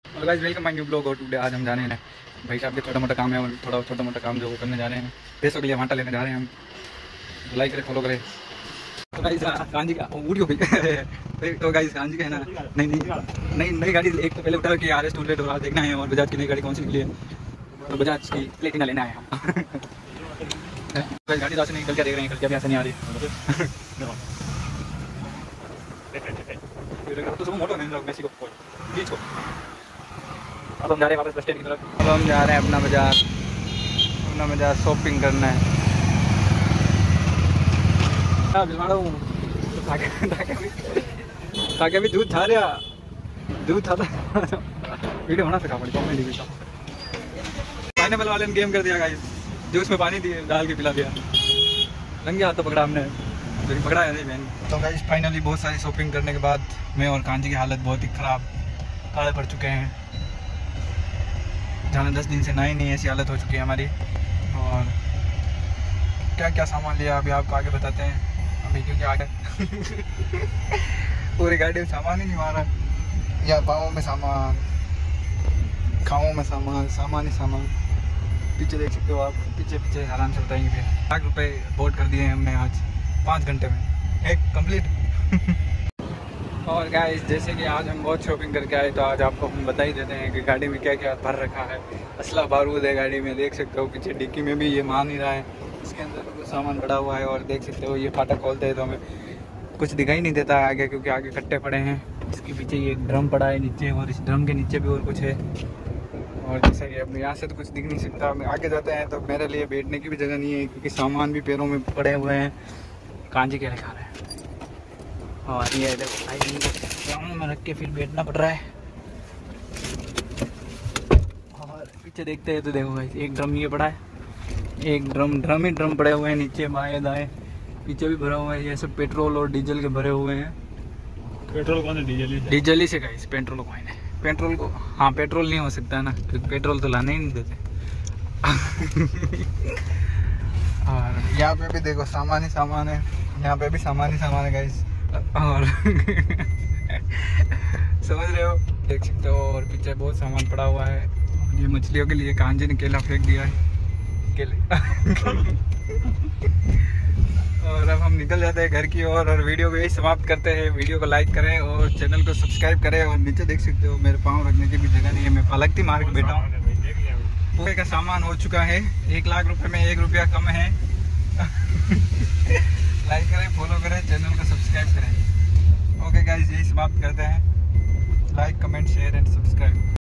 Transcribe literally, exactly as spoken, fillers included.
और guys welcome my new blog. और today आज हम जाने हैं भाई साहब के छोटा मोटा काम है और थोड़ा छोटा मोटा काम जो वो करने जा रहे हैं। पैसों के लिए वांटा लेने जा रहे हैं हम। लाइक करें, फॉलो करें। तो गाइस कांजी का वीडियो भी तो गाइस कांजी का है ना, नहीं नहीं नहीं नई गाड़ी एक तो पहले उठा कि आर एस टू हंड्रेड और देखना है और बजाज की नई गाड़ी कौन सी निकली है। तो बजाज की प्लेटिना लेना है हम। गाड़ी रास्ते नहीं, कल क्या देख रहे हैं, कल क्या भी ऐसा नहीं आ रही। तो सब मोटो नहीं मेसी को बीच को। अब हम जा रहे हैं वापस बस स्टैंड की तरफ। अब हम जा रहे हैं अपना बाजार अपना बाजार शॉपिंग करना है। ताकि भी दूध था रहा दूध था वीडियो बना सका बड़ी कॉमेडी भी। पाइनएप्पल वाले ने गेम कर दिया गाइस, जूस में पानी दिए डाल के पिला दिया। रंगे हाथ तो पकड़ा हमने, लेकिन पकड़ा है नहीं बहन। तो गाइस फाइनली बहुत सारी शॉपिंग करने के बाद मैं और कांजी की हालत बहुत ही ख़राब, काले पड़ चुके हैं। जाना दस दिन से नई नहीं ऐसी हालत हो चुकी है हमारी। और क्या क्या सामान लिया अभी आपको आगे बताते हैं। अभी क्योंकि आगे पूरी गाड़ी में सामान ही नहीं मारा, या पाँव में सामान, खाओं में सामान, सामान ही सामान। पीछे देख सकते हो आप, पीछे पीछे आराम से बताएंगे। फिर लाख रुपए बोर्ड कर दिए हमने आज पाँच घंटे में, एक कंप्लीट। और गाइस जैसे कि आज हम बहुत शॉपिंग करके आए, तो आज आपको हम बता ही देते हैं कि गाड़ी में क्या क्या भर रखा है। असला बारूद है गाड़ी में, देख सकते हो। पीछे डिक्की में भी ये मान नहीं रहा है, इसके अंदर कुछ सामान पड़ा हुआ है। और देख सकते हो ये फाटक खोलते हैं तो हमें कुछ दिखाई नहीं देता है आगे, क्योंकि आगे कट्टे पड़े हैं। इसके पीछे ये ड्रम पड़ा है नीचे, और इस ड्रम के नीचे भी और कुछ है। और जैसे कि अब यहाँ से तो कुछ दिख नहीं सकता। मैं आगे जाते हैं तो मेरे लिए बैठने की भी जगह नहीं है, क्योंकि सामान भी पैरों में पड़े हुए हैं। कांजी के खा रहे हैं और ये देखो भाई, इनको में रख के फिर बैठना पड़ रहा है। और पीछे देखते हैं तो देखो भाई, एक ड्रम ये पड़ा है, एक ड्रम ड्रम ही ड्रम पड़े हुए हैं नीचे, बाएं दाएं। पीछे भी भरा हुआ है। ये सब पेट्रोल और डीजल के भरे हुए हैं। पेट्रोल कौन है? डीजल ही डीजल ही से गाइस, पेट्रोल को है पेट्रोल को हाँ पेट्रोल नहीं हो सकता है ना, क्योंकि पेट्रोल तो लाने ही नहीं देते। और यहाँ पे भी देखो सामान ही सामान है, यहाँ पे भी सामान ही सामान है गाइस। और समझ रहे हो, देख सकते हो। और पीछे बहुत सामान पड़ा हुआ है। ये मछलियों के लिए कांजी ने केला फेंक दिया है, केले। और अब हम निकल जाते हैं घर की ओर और, और वीडियो को यही समाप्त करते हैं। वीडियो को लाइक करें और चैनल को सब्सक्राइब करें। और नीचे देख सकते हो मेरे पाँव रखने की भी जगह नहीं है, मैं अलग ही मार के बैठा हूँ। पूरे का सामान हो चुका है, एक लाख रुपए में एक रुपया कम है। लाइक करें, फॉलो करें, चैनल को सब्सक्राइब करें। ओके गाइस, यही समाप्त करते हैं। Like, comment, share and subscribe.